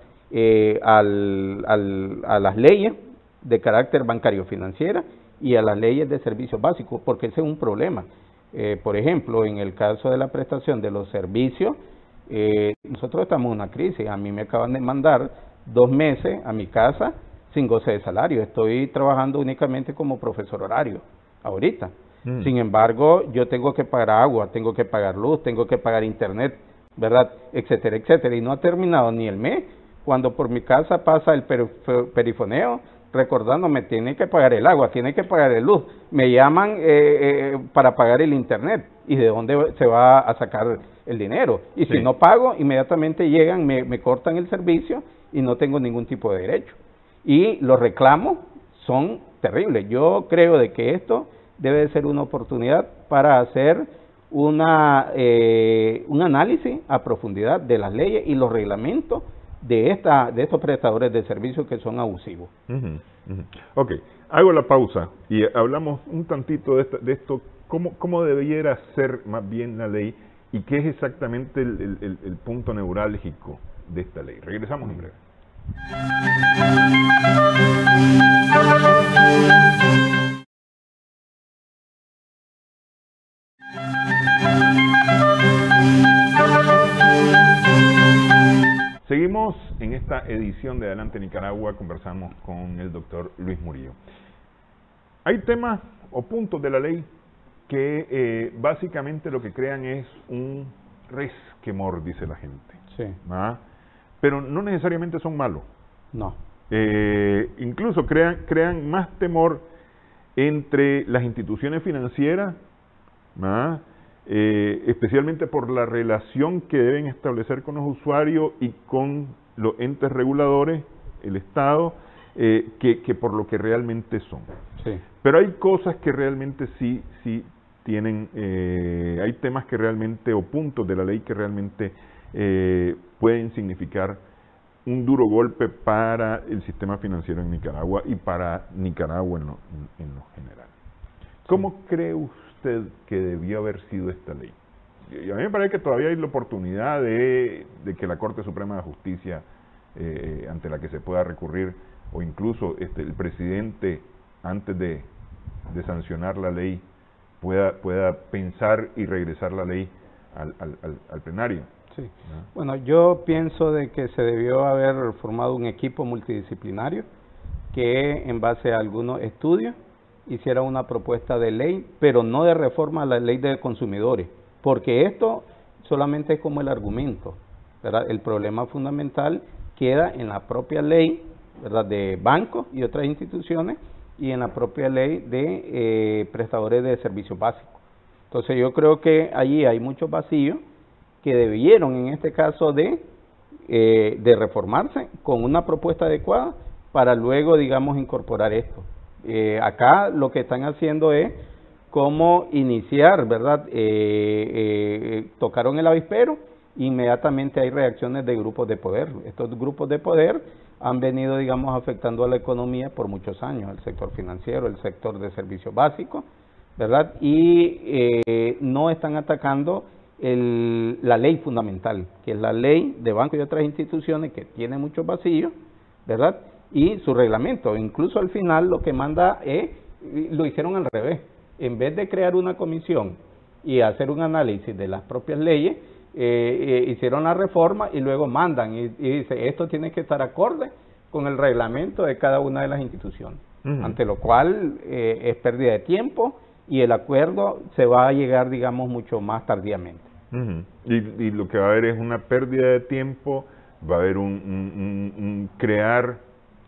a las leyes de carácter bancario financiera y a las leyes de servicios básicos, porque ese es un problema. Por ejemplo, en el caso de la prestación de los servicios, nosotros estamos en una crisis. A mí me acaban de mandar 2 meses a mi casa sin goce de salario. Estoy trabajando únicamente como profesor horario ahorita. Sin embargo, yo tengo que pagar agua, tengo que pagar luz, tengo que pagar internet, ¿verdad?, etcétera, etcétera. Y no ha terminado ni el mes cuando por mi casa pasa el perifoneo recordándome, tiene que pagar el agua, tiene que pagar el luz. Me llaman para pagar el internet. ¿Y de dónde se va a sacar el dinero? Y si no pago, inmediatamente llegan, me cortan el servicio y no tengo ningún tipo de derecho. Y los reclamos son terribles. Yo creo de que esto debe de ser una oportunidad para hacer un análisis a profundidad de las leyes y los reglamentos de estos prestadores de servicios que son abusivos. Ok, hago la pausa y hablamos un tantito de esto, cómo debiera ser más bien la ley y qué es exactamente el punto neurálgico de esta ley. Regresamos en breve. Seguimos en esta edición de Adelante Nicaragua, conversamos con el doctor Luis Murillo. Hay temas o puntos de la ley que básicamente lo que crean es un resquemor, dice la gente. Sí. ¿Ah? Pero no necesariamente son malos. No. Incluso crean más temor entre las instituciones financieras, ¿ah? Especialmente por la relación que deben establecer con los usuarios y con los entes reguladores, el Estado, que por lo que realmente son. Sí. Pero hay cosas que realmente sí tienen, hay temas que realmente, o puntos de la ley que realmente pueden significar un duro golpe para el sistema financiero en Nicaragua y para Nicaragua en lo general. ¿Cómo cree usted que debió haber sido esta ley? Y a mí me parece que todavía hay la oportunidad de que la Corte Suprema de Justicia, ante la que se pueda recurrir, o incluso el presidente, antes de sancionar la ley, pueda pensar y regresar la ley al plenario. Sí. ¿No? Bueno, yo pienso de que se debió haber formado un equipo multidisciplinario que, en base a algunos estudios, hiciera una propuesta de ley, pero no de reforma a la ley de consumidores, porque esto solamente es como el argumento, ¿verdad? El problema fundamental queda en la propia ley, ¿verdad?, de bancos y otras instituciones, y en la propia ley de prestadores de servicios básicos. Entonces yo creo que allí hay muchos vacíos que debieron en este caso de reformarse con una propuesta adecuada para luego, digamos, incorporar esto. Acá lo que están haciendo es cómo iniciar, ¿verdad? Tocaron el avispero, inmediatamente hay reacciones de grupos de poder. Estos grupos de poder han venido, digamos, afectando a la economía por muchos años, el sector financiero, el sector de servicios básicos, ¿verdad? Y no están atacando la ley fundamental, que es la ley de bancos y otras instituciones, que tiene muchos vacíos, ¿verdad? Y su reglamento. Incluso al final lo que manda es, lo hicieron al revés. En vez de crear una comisión y hacer un análisis de las propias leyes, hicieron la reforma y luego mandan y dice, esto tiene que estar acorde con el reglamento de cada una de las instituciones. Ante lo cual es pérdida de tiempo y el acuerdo se va a llegar, digamos, mucho más tardíamente. Y lo que va a haber es una pérdida de tiempo, va a haber un crear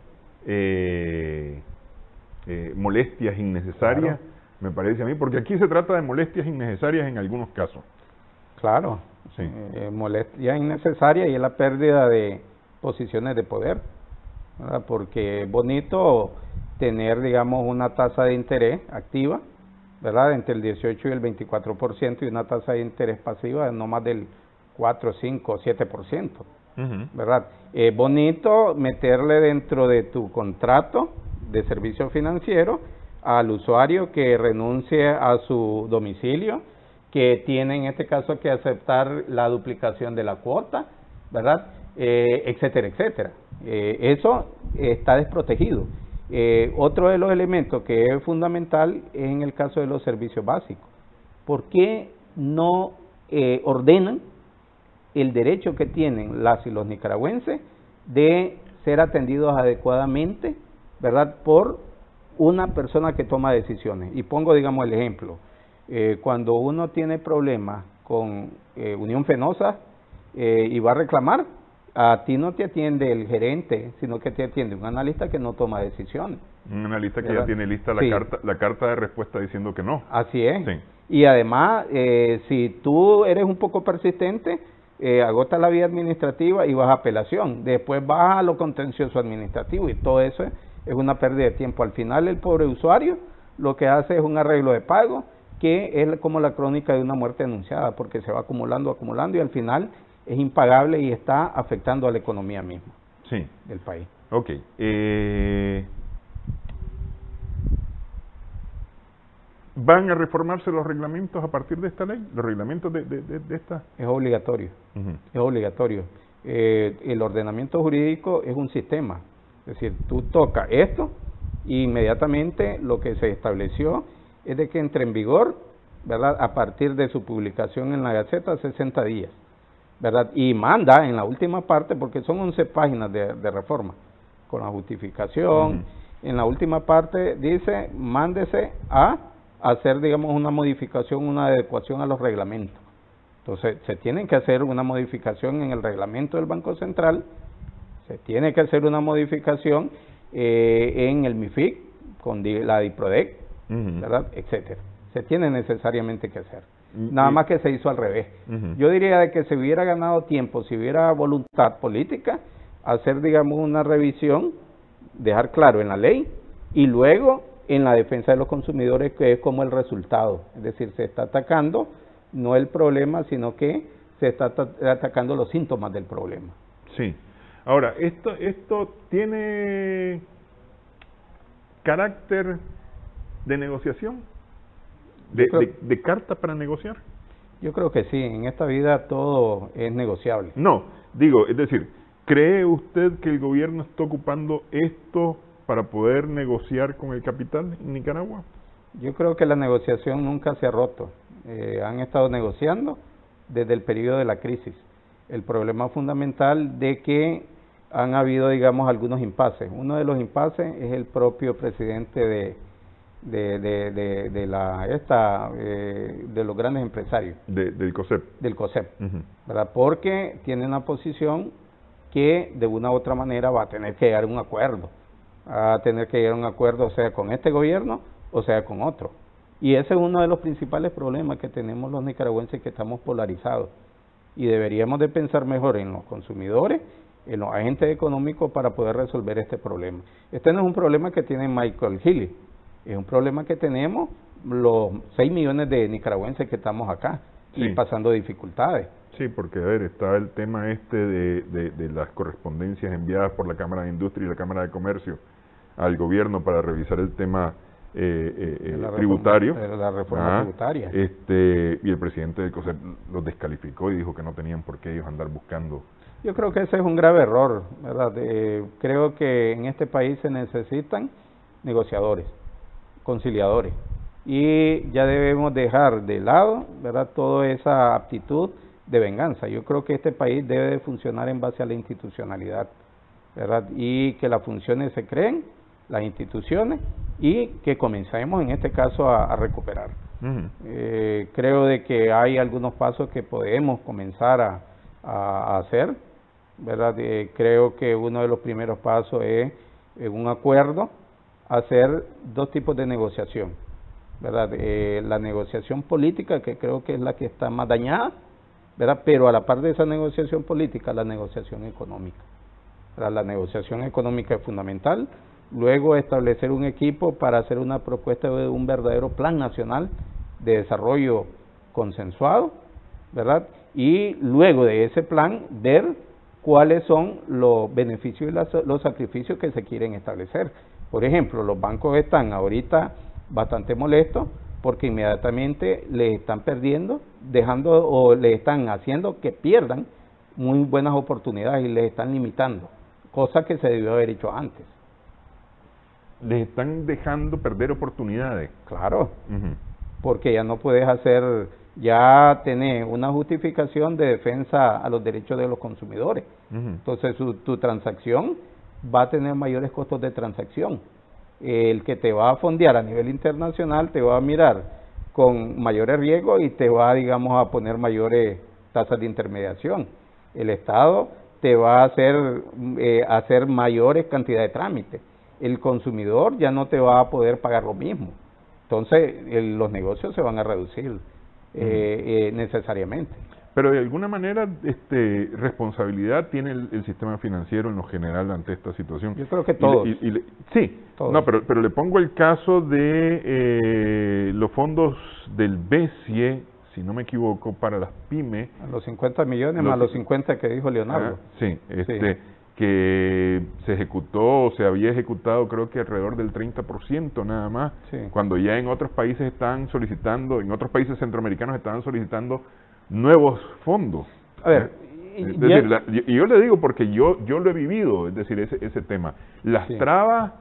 molestias innecesarias, claro, me parece a mí, porque aquí se trata de molestias innecesarias en algunos casos. Claro, sí. Molestias innecesarias y es la pérdida de posiciones de poder, ¿verdad? Porque es bonito tener, digamos, una tasa de interés activa, ¿verdad?, entre el 18 y el 24%, y una tasa de interés pasiva de no más del 4, 5, 7%, Ujú. ¿verdad? Es bonito meterle dentro de tu contrato de servicio financiero al usuario que renuncie a su domicilio, que tiene en este caso que aceptar la duplicación de la cuota, ¿verdad? Etcétera, etcétera. Eso está desprotegido. Otro de los elementos que es fundamental es en el caso de los servicios básicos. ¿Por qué no ordenan el derecho que tienen las y los nicaragüenses de ser atendidos adecuadamente, ¿verdad?, por una persona que toma decisiones? Y pongo, digamos, el ejemplo. Cuando uno tiene problemas con Unión Fenosa y va a reclamar, a ti no te atiende el gerente, sino que te atiende un analista que no toma decisiones. Un analista que ¿Verdad? ya tiene lista Sí. la carta de respuesta diciendo que no. Así es. Sí. Y además, si tú eres un poco persistente, agota la vía administrativa y vas a apelación. Después vas a lo contencioso administrativo y todo eso es una pérdida de tiempo. Al final, el pobre usuario lo que hace es un arreglo de pago, que es como la crónica de una muerte anunciada, porque se va acumulando y al final es impagable y está afectando a la economía misma Sí. del país. Ok. ¿Van a reformarse los reglamentos a partir de esta ley? ¿Los reglamentos de esta? Es obligatorio. Ujú. Es obligatorio. El ordenamiento jurídico es un sistema, es decir, tú tocas esto y inmediatamente lo que se estableció es de que entre en vigor, ¿verdad?, a partir de su publicación en la Gaceta, 60 días, ¿verdad? Y manda en la última parte, porque son 11 páginas de reforma, con la justificación, en la última parte dice, mándese a hacer, digamos, una modificación, una adecuación a los reglamentos. Entonces, se tiene que hacer una modificación en el reglamento del Banco Central, se tiene que hacer una modificación en el MIFIC, con la DIPRODEC, ¿verdad?, etcétera. Se tiene necesariamente que hacer. Nada más que se hizo al revés. Yo diría de que se hubiera ganado tiempo, si hubiera voluntad política, hacer, digamos, una revisión, dejar claro en la ley, y luego en la defensa de los consumidores, que es como el resultado. Es decir, se está atacando no el problema, sino que se está atacando los síntomas del problema. Sí. Ahora, esto tiene carácter de negociación, de carta para negociar. Yo creo que sí, en esta vida todo es negociable. No, digo, es decir, ¿cree usted que el gobierno está ocupando esto para poder negociar con el capital en Nicaragua? Yo creo que la negociación nunca se ha roto. Han estado negociando desde el periodo de la crisis. El problema fundamental de que han habido, digamos, algunos impases. Uno de los impases es el propio presidente de los grandes empresarios. Del COSEP. Del COSEP, ¿verdad? Porque tiene una posición que de una u otra manera va a tener que llegar a un acuerdo. Va a tener que llegar a un acuerdo, sea con este gobierno o sea con otro. Y ese es uno de los principales problemas que tenemos los nicaragüenses, que estamos polarizados. Y deberíamos de pensar mejor en los consumidores, en los agentes económicos, para poder resolver este problema. Este no es un problema que tiene Michael Healy, es un problema que tenemos los 6 millones de nicaragüenses que estamos acá, sí, y pasando dificultades. Sí, porque a ver, está el tema de las correspondencias enviadas por la Cámara de Industria y la Cámara de Comercio al gobierno para revisar el tema tributario. La reforma tributaria. Y el presidente del COSEP los descalificó y dijo que no tenían por qué ellos andar buscando. Yo creo que ese es un grave error, ¿verdad? Creo que en este país se necesitan negociadores, conciliadores, y ya debemos dejar de lado, ¿verdad?, toda esa aptitud de venganza. Yo creo que este país debe de funcionar en base a la institucionalidad, ¿verdad?, y que las funciones se creen, las instituciones, y que comencemos en este caso a recuperar. Creo de que hay algunos pasos que podemos comenzar a hacer, ¿verdad? Creo que uno de los primeros pasos es un acuerdo, hacer 2 tipos de negociación, ¿verdad? La negociación política, que creo que es la que está más dañada, ¿verdad? Pero a la par de esa negociación política, la negociación económica, ¿verdad? La negociación económica es fundamental. Luego, establecer un equipo para hacer una propuesta de un verdadero plan nacional de desarrollo consensuado, ¿verdad? y luego de ese plan ver cuáles son los beneficios y los sacrificios que se quieren establecer. Por ejemplo, los bancos están ahorita bastante molestos porque inmediatamente le están perdiendo, dejando o le están haciendo que pierdan muy buenas oportunidades y les están limitando, cosa que se debió haber hecho antes. Les están dejando perder oportunidades. Claro, porque ya no puedes ya tener una justificación de defensa a los derechos de los consumidores. Entonces tu transacción va a tener mayores costos de transacción. El que te va a fondear a nivel internacional te va a mirar con mayores riesgos y te va, digamos, a poner mayores tasas de intermediación. El Estado te va a hacer mayores cantidades de trámites. El consumidor ya no te va a poder pagar lo mismo. Entonces, los negocios se van a reducir necesariamente. Pero de alguna manera, responsabilidad tiene el sistema financiero en lo general ante esta situación. Yo creo que todos. Sí, todos. No, pero le pongo el caso de los fondos del BESIE, si no me equivoco, para las pymes. A los 50 millones más los 50 que dijo Leonardo. Sí, que se había ejecutado creo que alrededor del 30% nada más, cuando ya en otros países en otros países centroamericanos estaban solicitando nuevos fondos. A ver, y yo le digo porque yo lo he vivido, es decir, ese tema. Las trabas,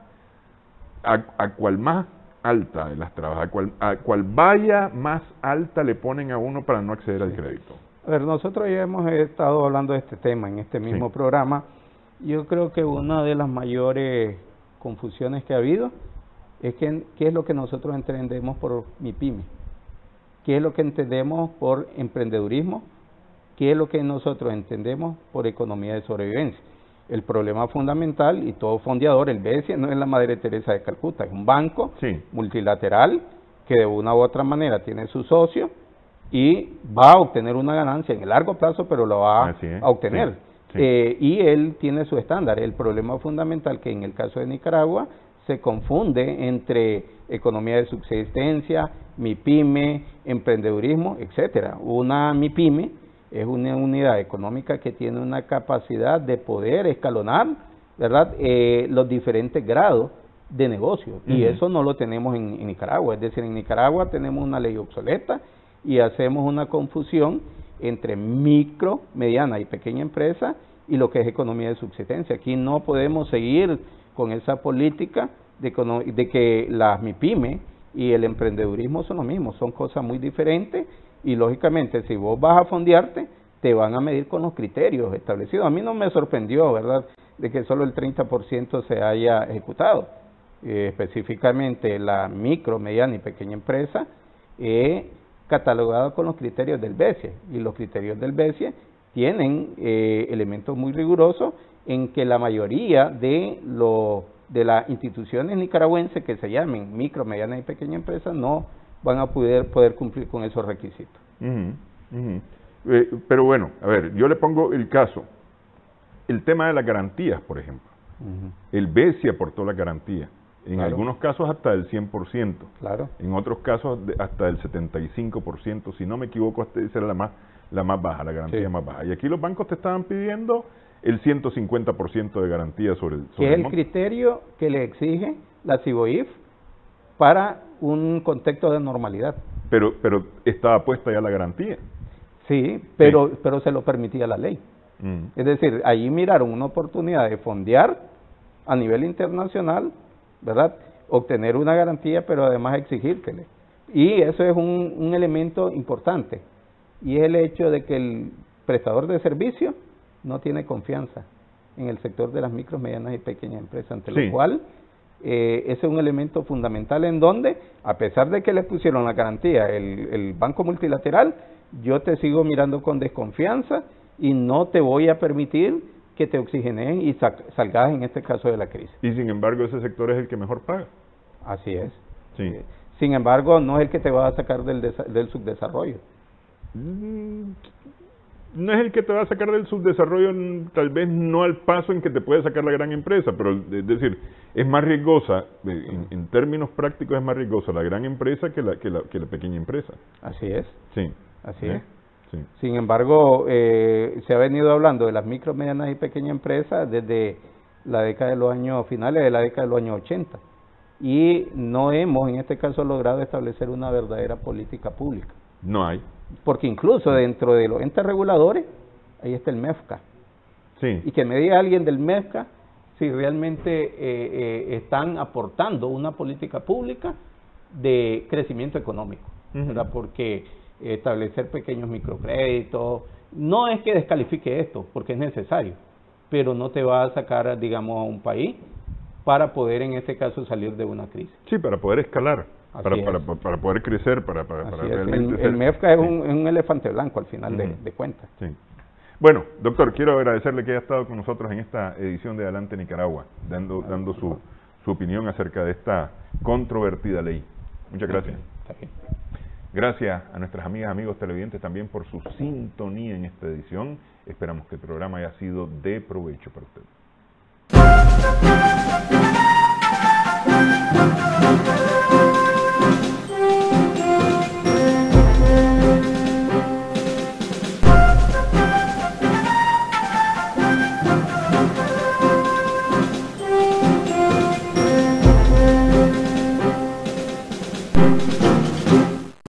a cual más alta de las trabas, a cual vaya más alta le ponen a uno para no acceder al crédito. A ver, nosotros ya hemos estado hablando de este tema en este mismo programa. Yo creo que una de las mayores confusiones que ha habido es qué es lo que nosotros entendemos por MIPYME, qué es lo que entendemos por emprendedurismo, qué es lo que nosotros entendemos por economía de sobrevivencia. El problema fundamental, y todo fondeador, el BESIE, no es la Madre Teresa de Calcuta, es un banco multilateral que de una u otra manera tiene su socio y va a obtener una ganancia en el largo plazo, pero lo va a obtener. Y él tiene su estándar. El problema fundamental que en el caso de Nicaragua se confunde entre economía de subsistencia, MIPYME, emprendedurismo, etcétera. Una MIPYME es una unidad económica que tiene una capacidad de poder escalonar, ¿verdad?, los diferentes grados de negocio. Y eso no lo tenemos en Nicaragua. Es decir, en Nicaragua tenemos una ley obsoleta y hacemos una confusión entre micro, mediana y pequeña empresa y lo que es economía de subsistencia. Aquí no podemos seguir con esa política de que las MIPYME y el emprendedurismo son lo mismo, son cosas muy diferentes y lógicamente si vos vas a fondearte te van a medir con los criterios establecidos. A mí no me sorprendió, ¿verdad?, de que solo el 30% se haya ejecutado. Específicamente la micro, mediana y pequeña empresa catalogado con los criterios del BESIE, y los criterios del BESIE tienen elementos muy rigurosos en que la mayoría de las instituciones nicaragüenses que se llamen micro, mediana y pequeña empresa no van a poder cumplir con esos requisitos. Pero bueno, a ver, yo le pongo el caso, el tema de las garantías, por ejemplo. El BESIE aportó las garantías. En algunos casos hasta el 100%, en otros casos hasta el 75%, si no me equivoco, esa era la más baja, la garantía más baja. Y aquí los bancos te estaban pidiendo el 150% de garantía sobre el que es el criterio que le exige la CIBOIF para un contexto de normalidad. Pero estaba puesta ya la garantía. Sí, pero se lo permitía la ley. Es decir, allí miraron una oportunidad de fondear a nivel internacional, ¿verdad?, obtener una garantía, pero además exigírtele. Y eso es un elemento importante, y es el hecho de que el prestador de servicio no tiene confianza en el sector de las micro, medianas y pequeñas empresas, ante lo cual ese es un elemento fundamental en donde, a pesar de que le pusieron la garantía el Banco Multilateral, yo te sigo mirando con desconfianza y no te voy a permitir que te oxigeneen y salgas en este caso de la crisis. Y sin embargo ese sector es el que mejor paga. Así es. Sin embargo, no es el que te va a sacar del subdesarrollo. No es el que te va a sacar del subdesarrollo, tal vez no al paso en que te puede sacar la gran empresa, pero es decir, es más riesgosa, en términos prácticos es más riesgosa la gran empresa que la pequeña empresa. Así es. Sí. Así es. Sí. Sin embargo, se ha venido hablando de las micro, medianas y pequeñas empresas desde la década de los años finales de la década de los años 80 y no hemos en este caso logrado establecer una verdadera política pública. No hay. Porque incluso dentro de los entes reguladores, ahí está el MEFCA. Sí. Y que me diga alguien del MEFCA si realmente están aportando una política pública de crecimiento económico, ¿verdad? Porque establecer pequeños microcréditos, no es que descalifique esto, porque es necesario, pero no te va a sacar, digamos, a un país para poder en este caso salir de una crisis. Sí, para poder escalar, para poder crecer, para realmente... El MEFCA es un elefante blanco al final de cuentas. Sí. Bueno, doctor, quiero agradecerle que haya estado con nosotros en esta edición de Adelante Nicaragua, dando su opinión acerca de esta controvertida ley. Muchas gracias. Está bien. Gracias a nuestras amigas, amigos televidentes también por su sintonía en esta edición. Esperamos que el programa haya sido de provecho para ustedes.